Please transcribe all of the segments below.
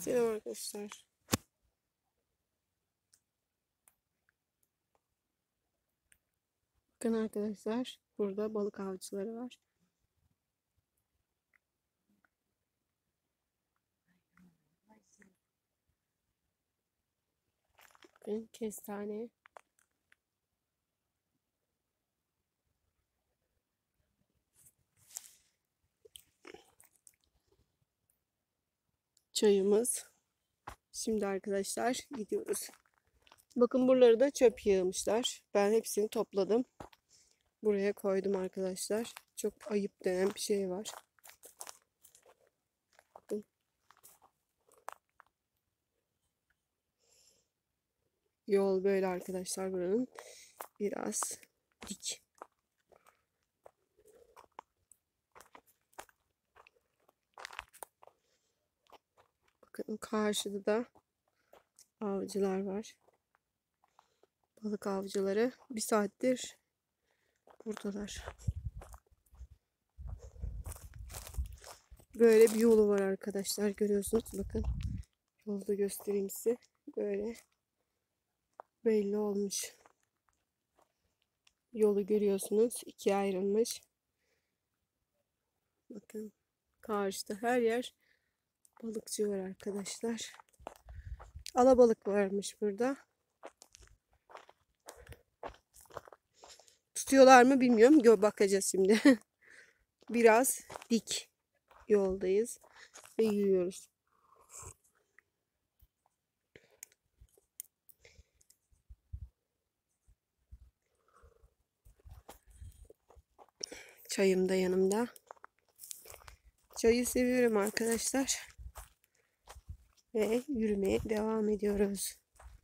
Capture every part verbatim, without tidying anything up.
Selam arkadaşlar. Bakın arkadaşlar, burada balık avcıları var. Bakın kestane. Çayımız. Şimdi arkadaşlar gidiyoruz. Bakın buraları da çöp yığmışlar. Ben hepsini topladım. Buraya koydum arkadaşlar. Çok ayıp denen bir şey var. Bakın. Yol böyle arkadaşlar buranın. Biraz dik. Bakın karşıda da avcılar var. Balık avcıları bir saattir buradalar. Böyle bir yolu var arkadaşlar, görüyorsunuz. Bakın yolda göstereyim size. Böyle belli olmuş. Yolu görüyorsunuz. İkiye ayrılmış. Bakın karşıda her yer balıkçı var arkadaşlar. Alabalık varmış burada. Tutuyorlar mı bilmiyorum. Gö bakacağız şimdi. Biraz dik yoldayız ve yürüyoruz. Çayım da yanımda. Çayı seviyorum arkadaşlar. Ve yürümeye devam ediyoruz.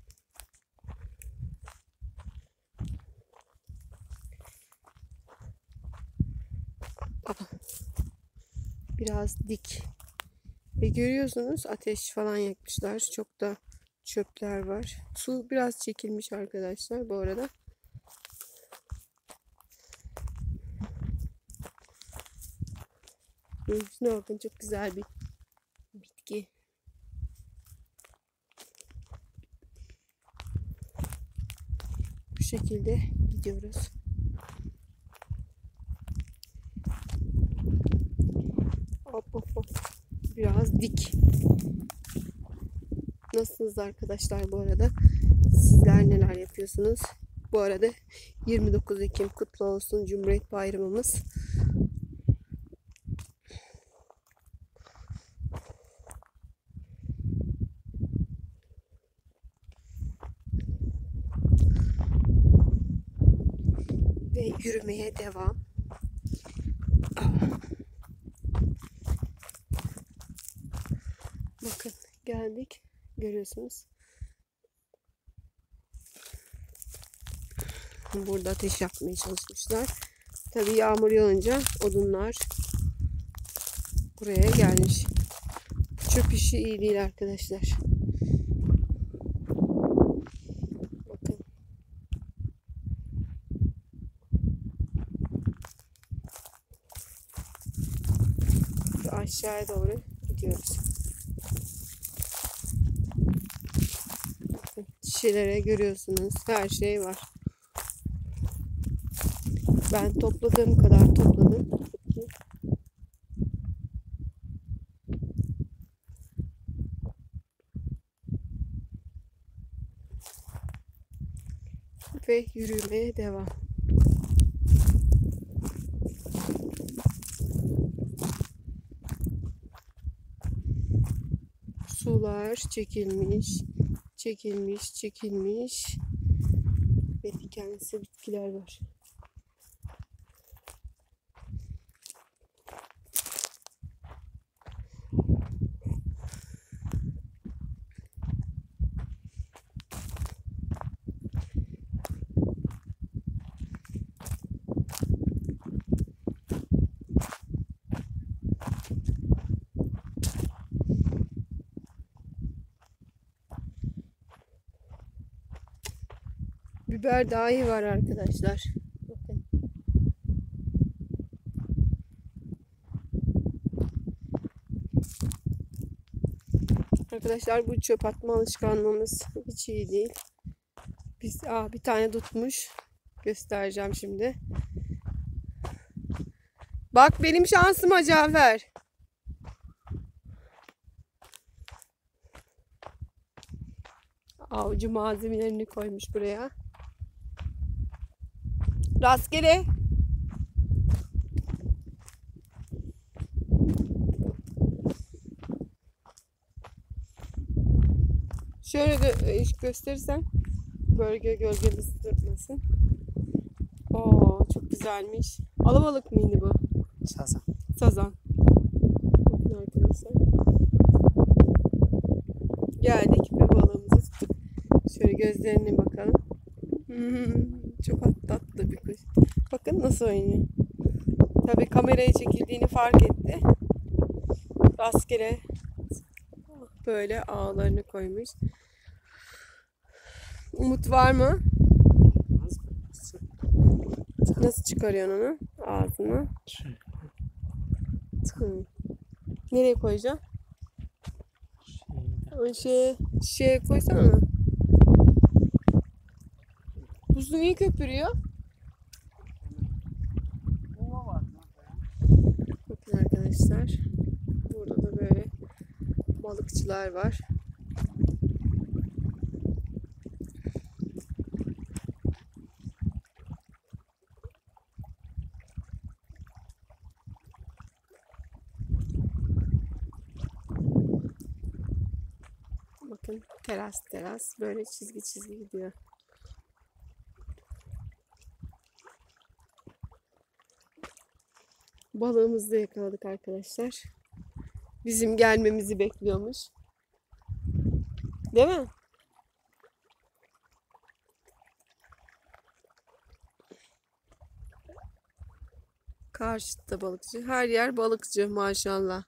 Biraz dik. Ve görüyorsunuz ateş falan yakmışlar. Çok da çöpler var. Su biraz çekilmiş arkadaşlar bu arada. Şuna bakın, çok güzel bir bitki. Bu şekilde gidiyoruz. Hop hop hop. Biraz dik. Nasılsınız arkadaşlar bu arada? Sizler neler yapıyorsunuz? Bu arada yirmi dokuz Ekim kutlu olsun, Cumhuriyet Bayramımız. Ve yürümeye devam. Bakın geldik. Görüyorsunuz. Burada ateş yakmaya çalışmışlar. Tabii yağmur yağınca odunlar buraya gelmiş. Çöp işi iyi değil arkadaşlar. Bakın. Aşağıya doğru gidiyoruz. Bakın şişelere görüyorsunuz. Her şey var. Ben topladığım kadar topladım. Ve yürümeye devam. Sular çekilmiş, çekilmiş, çekilmiş ve dikenli bitkiler var. Biber dahi var arkadaşlar. Bakın. Arkadaşlar bu çöp atma alışkanlığımız hiç iyi değil. Biz aa, bir tane tutmuş. Göstereceğim şimdi. Bak benim şansıma Cafer. Avcı malzemelerini koymuş buraya. Rastgele. Şöyle gö gösterirsem bölge gölgemizi tutmasın. Oo, çok güzelmiş. Alabalık mıydı bu? Sazan. Sazan. Bakın arkadaşlar. Geldik ve balığımızı tuttuk. Şöyle gözlerine bakalım. Hmm, çok tatlı bir kuş. Bakın nasıl oynuyor. Tabii kameraya çekildiğini fark etti. Rastgele böyle ağlarını koymuş. Umut var mı? Nasıl çıkarıyorsun onu? Ağzını. Hı. Nereye koyacağım? O şeye, şeye koysana mı? Bu su niye köpürüyor? Bakın arkadaşlar. Burada da böyle balıkçılar var. Bakın teras teras böyle çizgi çizgi gidiyor. Balığımızı da yakaladık arkadaşlar. Bizim gelmemizi bekliyormuş. Değil mi? Karşıda balıkçı. Her yer balıkçı maşallah.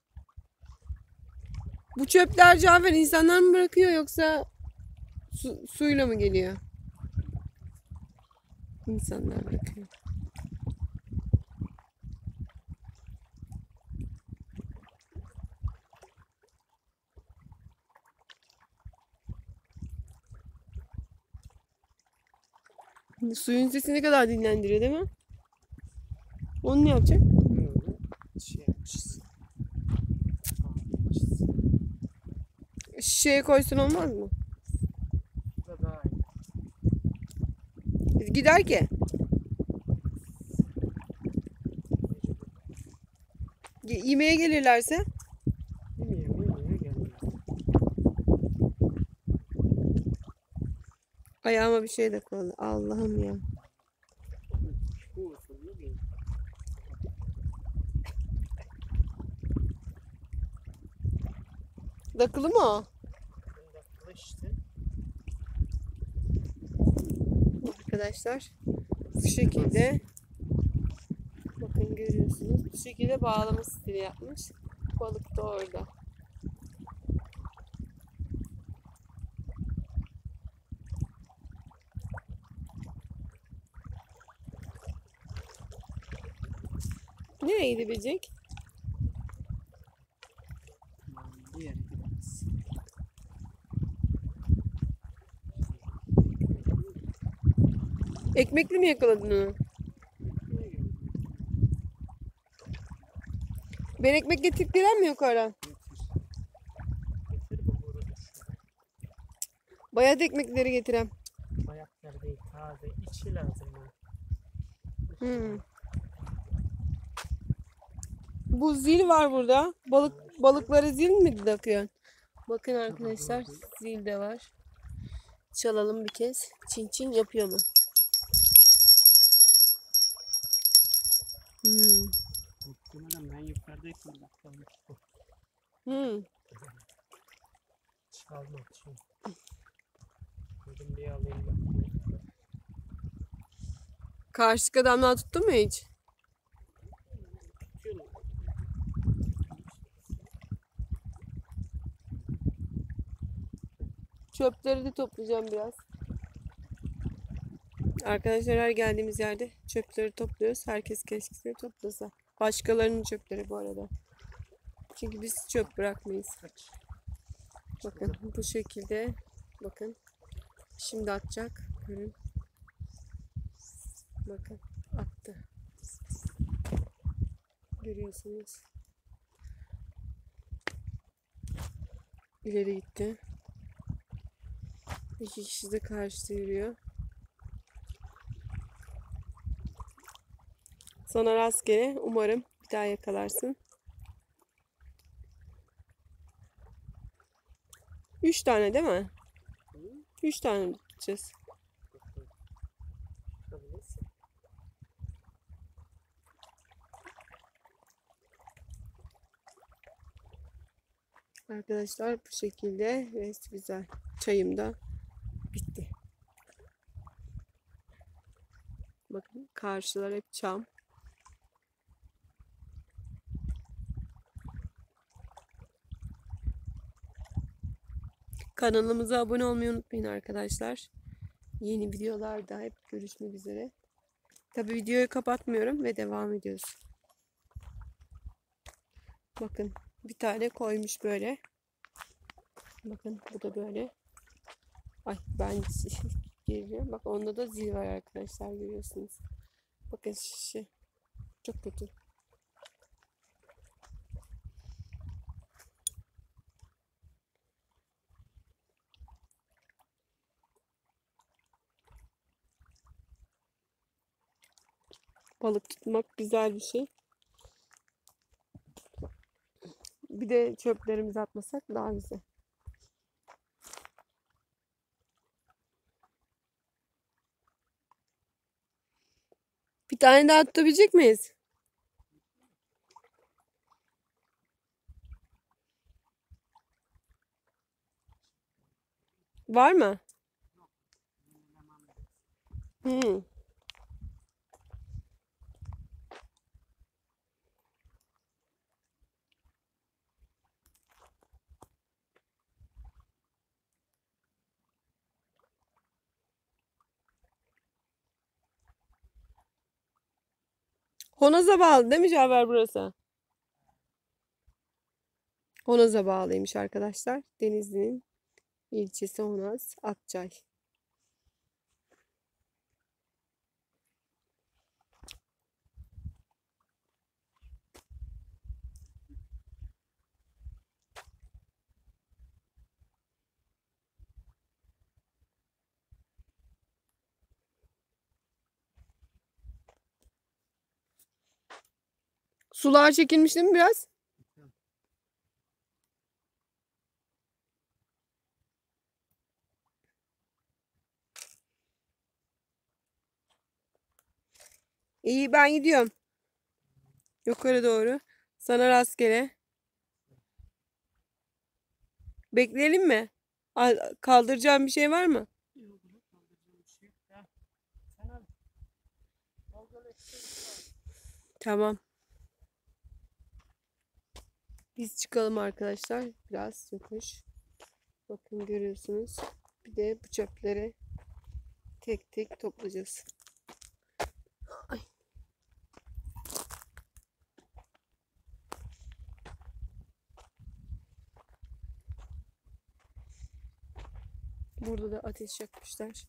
Bu çöpler Cafer insanlar mı bırakıyor yoksa su, suyla mı geliyor? İnsanlar bırakıyor. Suyun sesi ne kadar dinlendiriyor değil mi? Onu ne yapacak? Şey yapmışız. Şişeye koysun olmaz mı? Bu da daha iyi. Biz gider ki. Ye- Yemeğe gelirlerse. Yemeye yemeye gelmiyor. Ayağıma bir şey de koydu. Allah'ım ya. Bu usulü değil. Dakılı mı o? Bunda işte. Arkadaşlar bu şekilde bakın görüyorsunuz. Bu şekilde bağlama stili yapmış. Balık da orada. Nereye gidebilecek? Bir yere gideriz. Ekmekli mi yakaladın onu? Ben ekmek getirip gelen mi yukarıdan? Getir bu boru düş. Bayat ekmekleri getirem. Bayaklar değil taze. İçi lazım. Hmm. Bu zil var burada. Balık balıkları zil mi takıyorsun? Bakın arkadaşlar zil de var. Çalalım bir kez. Çin çin yapıyor mu? Hmm. Muhtemelen ben yukarıdayken bakalmıştım. Hmm. Çalmak için. Dedim bir alayım bakayım. Karşıdaki adamlar tuttu mu hiç? Tutuyorlar. Çöpleri de toplayacağım biraz. Arkadaşlar her geldiğimiz yerde çöpleri topluyoruz. Herkes keşke toplasa. Başkalarının çöpleri bu arada. Çünkü biz çöp bırakmayız. Kaç. Bakın bu şekilde. Bakın. Şimdi atacak. Görün. Bakın attı. Görüyorsunuz. İleri gitti. İki kişi de karşıda yürüyor. Sana rastgele. Umarım bir daha yakalarsın. Üç tane değil mi? Üç tane tutacağız. Arkadaşlar bu şekilde ve güzel. Çayım da bitti. Bakın karşılar hep çam. Kanalımıza abone olmayı unutmayın arkadaşlar. Yeni videolarda hep görüşmek üzere. Tabii videoyu kapatmıyorum ve devam ediyoruz. Bakın bir tane koymuş böyle. Bakın bu da böyle. Ay ben geliyor. Bak onda da zil var arkadaşlar, görüyorsunuz. Bakın şişe. Çok kötü. Balık tutmak güzel bir şey. Bir de çöplerimizi atmasak daha güzel. Bir tane daha tutabilecek miyiz? Var mı? Hmm. Honoz'a bağlı değil mi Cafer burası? Honoz'a bağlıymış arkadaşlar. Denizli'nin ilçesi Honaz, Akçay. Sular çekilmiş değil mi biraz? İyi, ben gidiyorum. Yukarı doğru. Sana rastgele. Bekleyelim mi? Al- Kaldıracağım bir şey var mı? Tamam. Biz çıkalım arkadaşlar. Biraz yokuş. Bakın görüyorsunuz. Bir de bu çöpleri tek tek toplayacağız. Ay. Burada da ateş yakmışlar.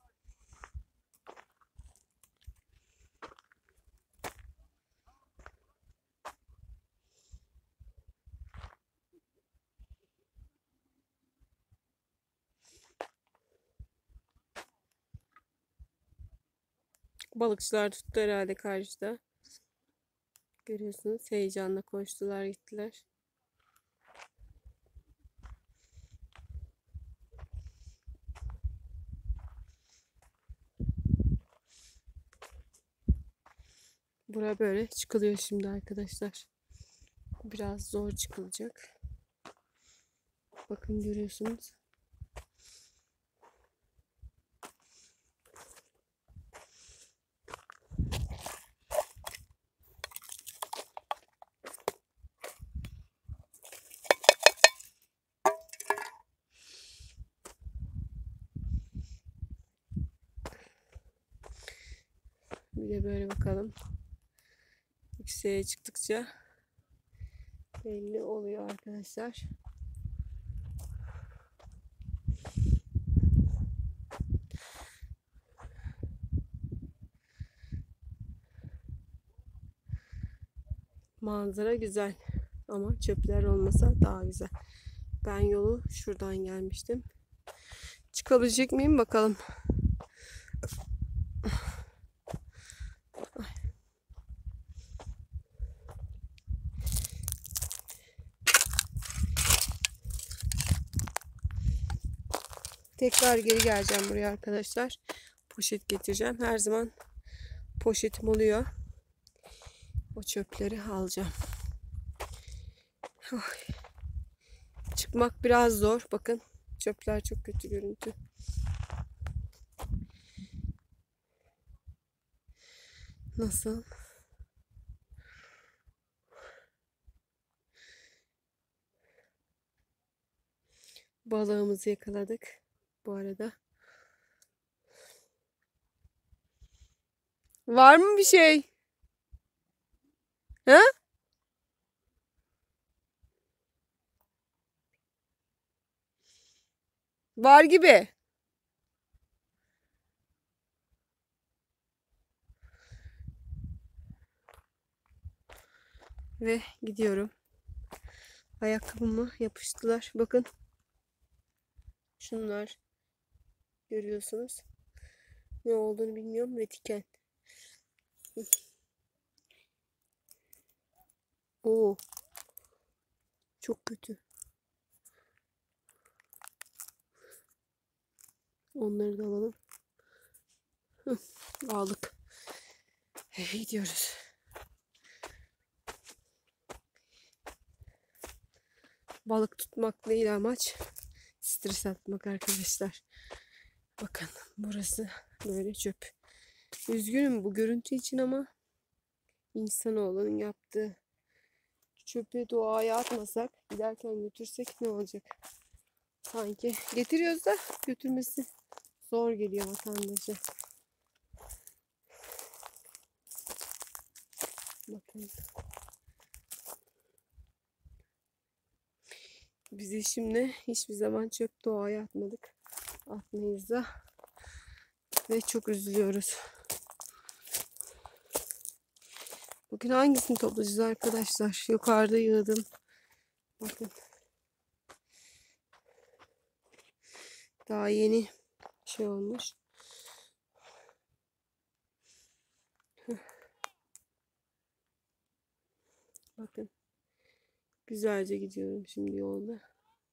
Balıkçılar tuttu herhalde karşıda. Görüyorsunuz, heyecanla koştular gittiler. Bura böyle çıkılıyor şimdi arkadaşlar. Biraz zor çıkılacak. Bakın görüyorsunuz. Bir de böyle bakalım. Yükseğe çıktıkça belli oluyor arkadaşlar. Manzara güzel. Ama çöpler olmasa daha güzel. Ben yolu şuradan gelmiştim. Çıkabilecek miyim bakalım. Tekrar geri geleceğim buraya arkadaşlar. Poşet getireceğim. Her zaman poşetim oluyor. O çöpleri alacağım. Oy. Çıkmak biraz zor. Bakın çöpler çok kötü görüntü. Nasıl? Balığımızı yakaladık bu arada. Var mı bir şey? Ha? Var gibi. Ve gidiyorum. Ayakkabımı yapıştılar. Bakın. Şunlar. Görüyorsunuz. Ne olduğunu bilmiyorum ve diken. Oo. Çok kötü. Onları da alalım. Hı, aldık. Eve gidiyoruz. Balık tutmak değil amaç. Stres atmak arkadaşlar. Bakın burası böyle çöp. Üzgünüm bu görüntü için ama insanoğlunun yaptığı çöpü doğaya atmasak, giderken götürsek ne olacak? Sanki getiriyoruz da götürmesi zor geliyor vatandaşa. Bakın. Biz şimdi hiçbir zaman çöp doğaya atmadık. Atmayız da. Ve çok üzülüyoruz. Bugün hangisini toplayacağız arkadaşlar? Yukarıda yığdım. Bakın. Daha yeni şey olmuş. Bakın. Güzelce gidiyorum şimdi yolda.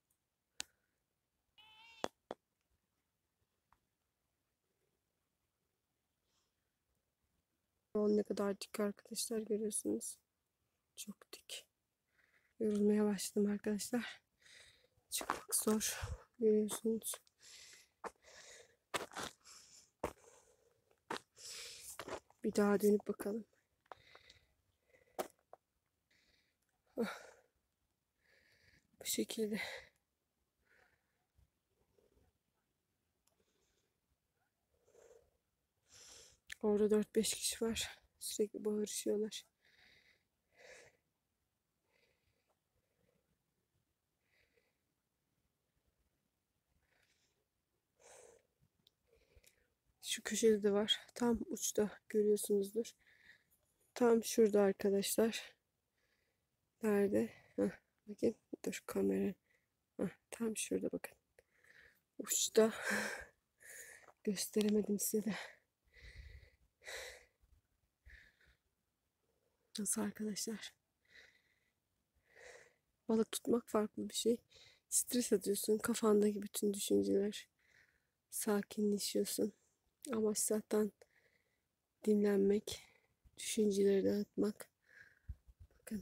Yol ne kadar dik arkadaşlar görüyorsunuz. Çok dik. Yorulmaya başladım arkadaşlar. Çıkmak zor. Görüyorsunuz. Bir daha dönüp bakalım. Ah. Bu şekilde. Orada dört beş kişi var. Sürekli bağırışıyorlar. Şu köşede de var. Tam uçta görüyorsunuzdur. Tam şurada arkadaşlar. Nerede? Heh, bakın. Dur kamera. Heh, tam şurada bakın. Uçta. Gösteremedim size de. Nasıl arkadaşlar? Balık tutmak farklı bir şey. Stres atıyorsun. Kafandaki bütün düşünceler. Sakinleşiyorsun. Amaç zaten dinlenmek. Düşünceleri dağıtmak. Bakın.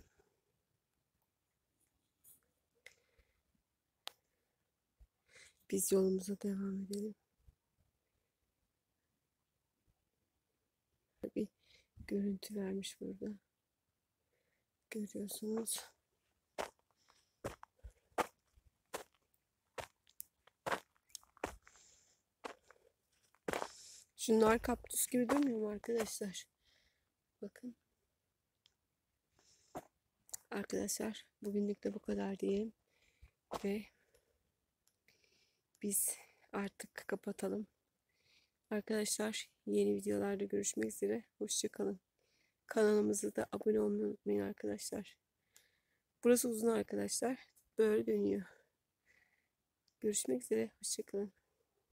Biz yolumuza devam edelim. Bir görüntü vermiş burada. Görüyorsunuz. Şunlar kaktüs gibi durmuyor mu arkadaşlar? Bakın. Arkadaşlar bugünlük de bu kadar diyelim. Ve biz artık kapatalım. Arkadaşlar yeni videolarda görüşmek üzere. Hoşça kalın. Kanalımıza da abone olmayı unutmayın arkadaşlar. Burası uzun arkadaşlar. Böyle dönüyor. Görüşmek üzere. Hoşçakalın.